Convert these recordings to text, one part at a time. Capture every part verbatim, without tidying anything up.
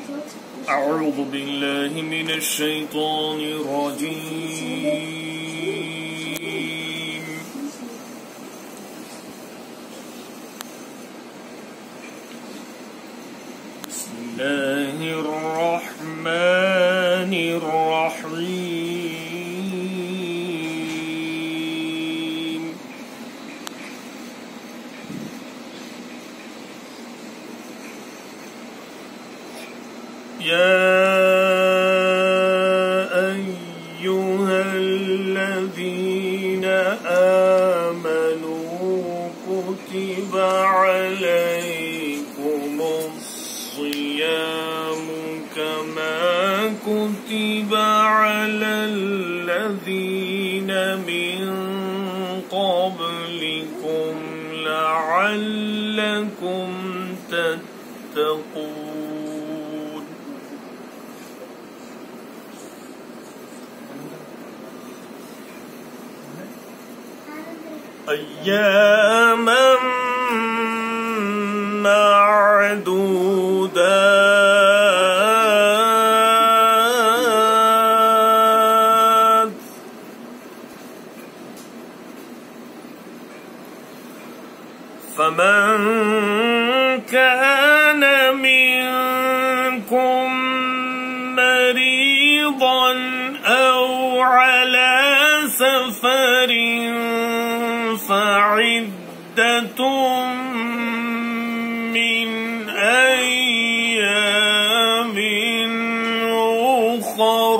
أعوذ بالله من الشيطان الرجيم. بسم الله الرحمن الرحيم. يا أيها الذين آمنوا كتب عليكم الصيام كما كتب على الذين من قبلكم لعلكم تتقون. أياما معدودات فمن كان منكم مريضا أو على سفر فعدة من أيام أخر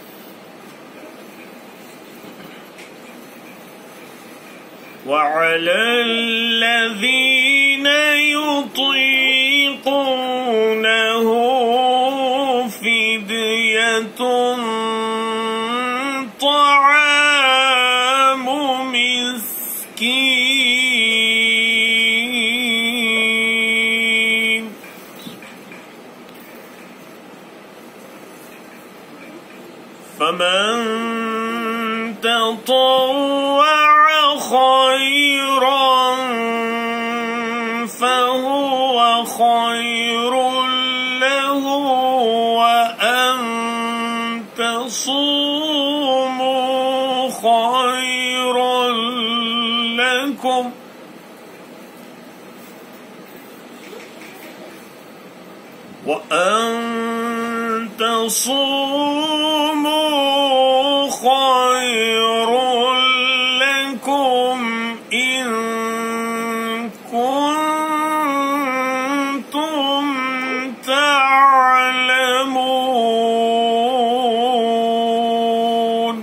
وعلى الذين يطيقونه فدية طعام مسكين فمن تطوع خيرا فهو خير له وأن تصوموا خيرا لكم وأن تصوموا خير لكم إن كنتم تعلمون.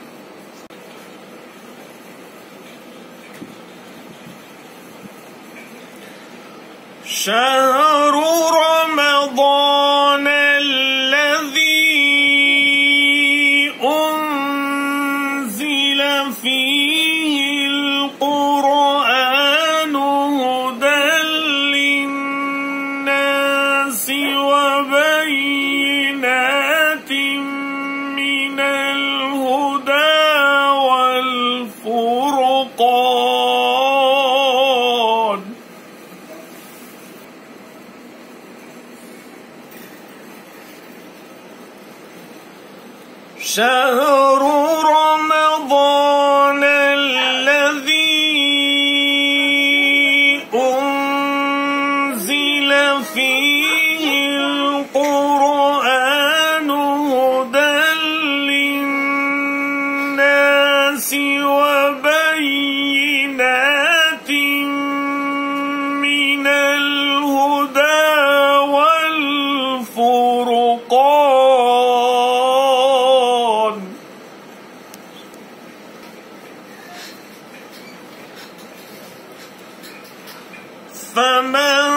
شهر رمضان الذي أنزل فيه القرآن هدى للناس وبينات من الهدى والفرقان شهر رمضان الذي أنزل فيه القرآن هدى للناس وبينات من الهدى والفرقان فمن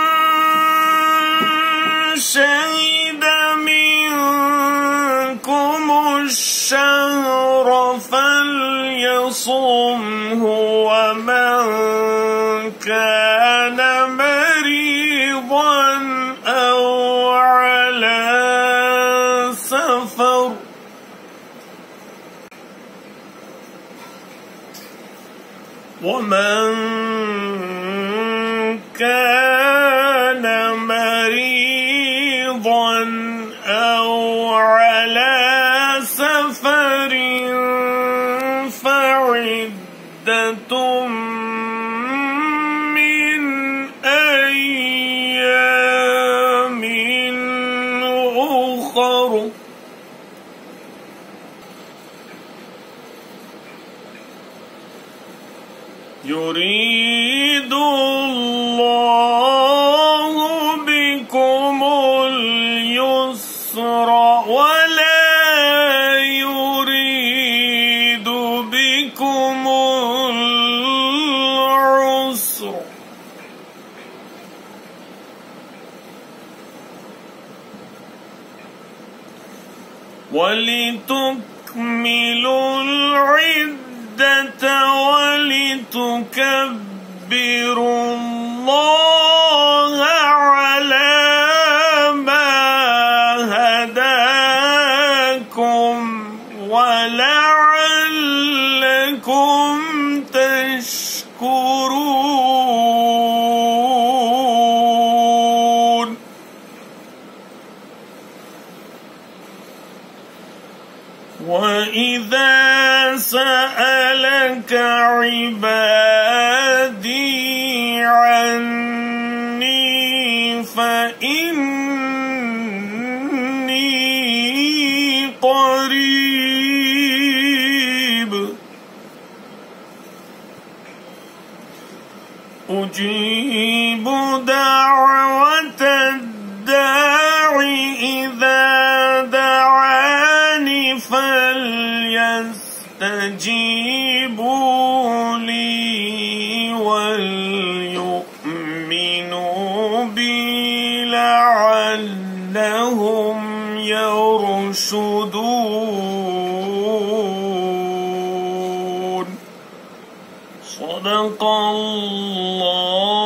شهد منكم الشهر فليصمه ومن كان مريضا أو على سفر ومن كان مريضا يريد الله بكم اليسر ولا يريد بكم العسر ولتكملوا العدة ولتكبروا الله على ما هداكم ولعلكم تشكرون. وإذا سألك عبادي عني فإني قريب أجيب دعوة الداع إذا دعاني فليستجيبوا لي وليؤمنوا بي لعلهم يرشدون. صدق الله